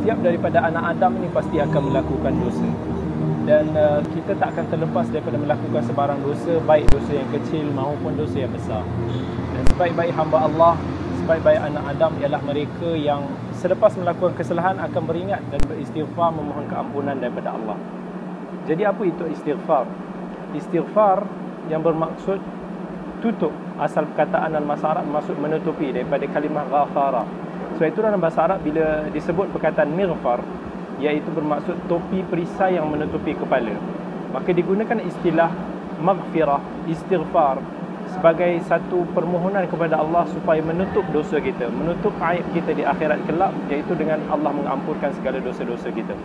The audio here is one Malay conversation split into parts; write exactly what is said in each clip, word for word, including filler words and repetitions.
setiap daripada anak Adam ni pasti akan melakukan dosa. Dan uh, kita tak akan terlepas daripada melakukan sebarang dosa, baik dosa yang kecil maupun dosa yang besar. Dan sebaik-baik hamba Allah, sebaik-baik anak Adam ialah mereka yang selepas melakukan kesalahan akan beringat dan beristighfar memohon keampunan daripada Allah. Jadi apa itu istighfar? Istighfar yang bermaksud tutup, asal perkataan dalam bahasa Arab maksud menutupi daripada kalimah ghafara. Sebab itu dalam bahasa Arab bila disebut perkataan mighfar, iaitu bermaksud topi perisai yang menutupi kepala, maka digunakan istilah maghfirah, istighfar sebagai satu permohonan kepada Allah supaya menutup dosa kita, menutup aib kita di akhirat kelak, iaitu dengan Allah mengampunkan segala dosa-dosa kita.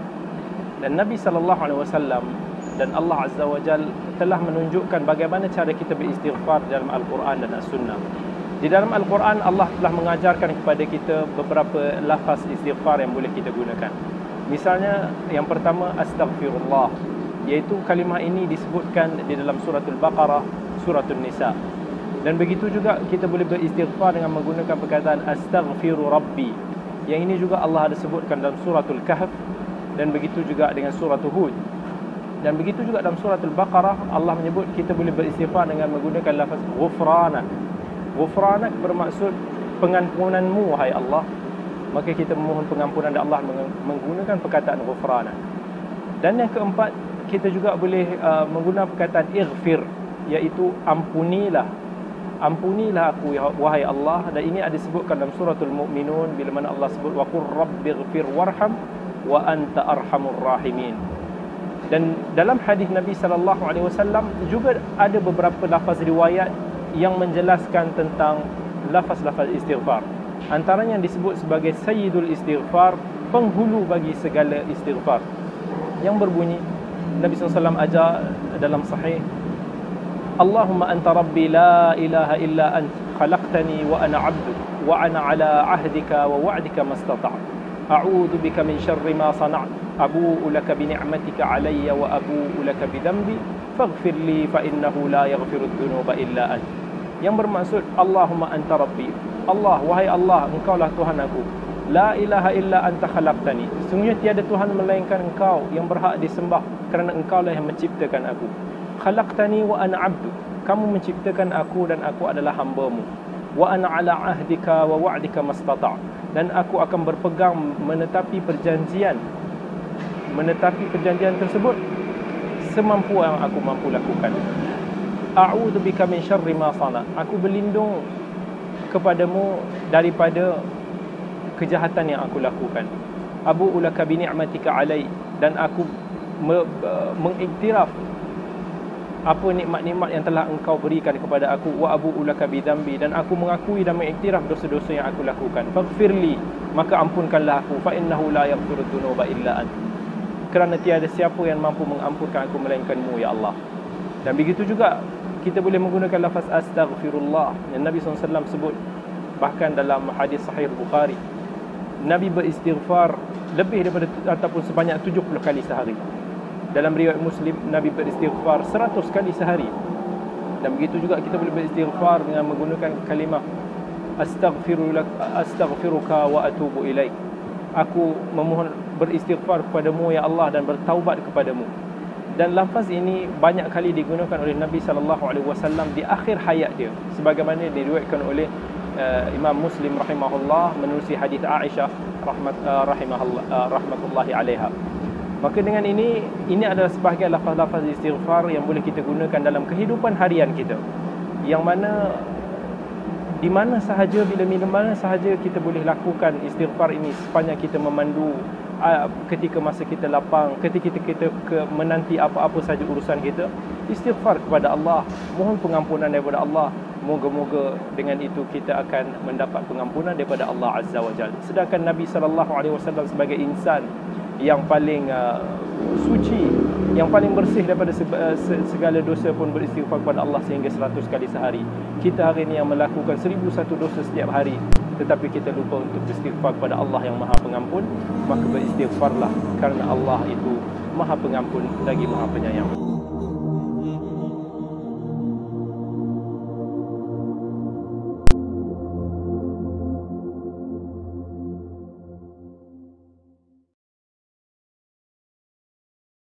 Dan Nabi sallallahu alaihi wasallam dan Allah Azza wa Jal telah menunjukkan bagaimana cara kita beristighfar dalam Al-Quran dan As-Sunnah. Di dalam Al-Quran Allah telah mengajarkan kepada kita beberapa lafaz istighfar yang boleh kita gunakan. Misalnya yang pertama astaghfirullah, iaitu kalimah ini disebutkan di dalam suratul Baqarah, suratul Nisa. Dan begitu juga kita boleh beristighfar dengan menggunakan perkataan astaghfiru rabbi. Yang ini juga Allah ada sebutkan dalam suratul Kahf, dan begitu juga dengan suratul Hud. Dan begitu juga dalam suratul Baqarah Allah menyebut kita boleh beristighfar dengan menggunakan lafaz ghufranak. Ghufranak bermaksud pengampunanmu wahai Allah. Maka kita memohon pengampunan dari Allah menggunakan perkataan ghufranak. Dan yang keempat, kita juga boleh uh, menggunakan perkataan ighfir, iaitu ampunilah. Ampunilah aku wahai Allah. Dan ini ada disebutkan dalam suratul Mu'minun bila mana Allah sebut wa qur rabbighfir warham wa anta arhamur rahimin. Dan dalam hadis Nabi sallallahu alaihi wasallam juga ada beberapa lafaz riwayat yang menjelaskan tentang lafaz-lafaz istighfar. Antaranya yang disebut sebagai sayyidul istighfar, penghulu bagi segala istighfar, yang berbunyi Nabi sallallahu alaihi wasallam ajar dalam sahih, Allahumma anta rabbi la ilaha illa ant khalaqtani wa ana 'abduk wa ana 'ala 'ahdika wa wa'dika mastata'tu a'udzu bika min syarri ma sana'tu abu'u laka bi ni'matika 'alayya wa abu'u laka bi dhanbi faghfir li fa innahu la yaghfiru dhunuba illa ant. Yang bermaksud Allahumma anta rabbi, Allah, wahai Allah, engkaulah Tuhan aku. La ilaha illa anta khalaqtani, sungguhnya tiada Tuhan melainkan engkau yang berhak disembah, kerana engkaulah yang menciptakan aku. Khalaqtani wa ana 'abdu, kamu menciptakan aku dan aku adalah hamba-Mu. Wa ana 'ala 'ahdika wa wa'dika mastata', dan aku akan berpegang menetapi perjanjian menetapi perjanjian tersebut semampu yang aku mampu lakukan. A'udzu bika min syarri ma sana', aku berlindung kepadamu daripada kejahatan yang aku lakukan. Abu'u laka bi ni'matika 'alai, dan aku me, mengiktiraf apa nikmat-nikmat yang telah engkau berikan kepada aku. Wa abu'u laka bi dhanbi, dan aku mengakui dan mengiktiraf dosa-dosa yang aku lakukan. Faghfirli, maka ampunkanlah aku. Fa innahu la yaghfiru dhunuba illa ant, kerana tiada siapa yang mampu mengampunkan aku melainkan-Mu ya Allah. Dan begitu juga kita boleh menggunakan lafaz astaghfirullah yang Nabi sallallahu alaihi wasallam sebut. Bahkan dalam hadis sahih Bukhari, Nabi beristighfar lebih daripada ataupun sebanyak tujuh puluh kali sehari. Dalam riwayat Muslim, Nabi beristighfar seratus kali sehari. Dan begitu juga kita boleh beristighfar dengan menggunakan kalimah astaghfirulak astaghfiruka wa atubu ilaik. Aku memohon beristighfar kepadamu ya Allah dan bertaubat kepadamu. Dan lafaz ini banyak kali digunakan oleh Nabi sallallahu alaihi wasallam di akhir hayat dia, sebagaimana diriwayatkan oleh uh, Imam Muslim rahimahullah menerusi hadis Aisyah rahmat uh, rahimahullah uh, rahmatullahi alaiha. Maka dengan ini ini adalah sebahagian lafaz-lafaz istighfar yang boleh kita gunakan dalam kehidupan harian kita, yang mana di mana sahaja, bila mana sahaja kita boleh lakukan istighfar ini sepanjang kita memandu, ketika masa kita lapang, ketika kita, kita ke menanti apa-apa saja urusan kita, istighfar kepada Allah, mohon pengampunan daripada Allah. Moga-moga dengan itu kita akan mendapat pengampunan daripada Allah Azza wa Jalla. Sedangkan Nabi sallallahu alaihi wasallam sebagai insan yang paling uh, suci, yang paling bersih daripada segala dosa pun beristighfar kepada Allah sehingga seratus kali sehari. Kita hari ini yang melakukan seribu satu dosa setiap hari, tetapi kita lupa untuk beristighfar kepada Allah yang Maha Pengampun. Maka beristighfarlah, kerana Allah itu Maha Pengampun lagi Maha Penyayang.